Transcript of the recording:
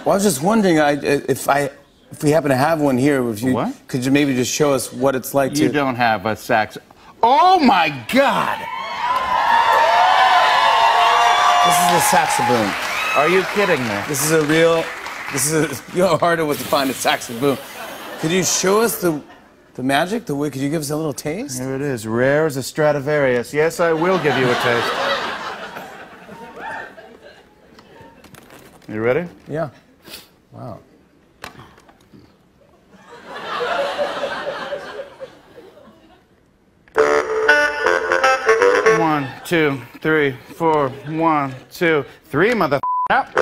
Well, I was just wondering if we happen to have one here, could you maybe just show us what it's like to... You don't have a sax... Oh, my God! This is a saxaboom. Are you kidding me? This is a real... you know how hard it was to find a saxaboom. Could you show us the magic? Could you give us a little taste? Here it is, rare as a Stradivarius. Yes, I will give you a taste. You ready? Yeah. Wow. 1, 2, 3, 4. 1, 2, 3, mother.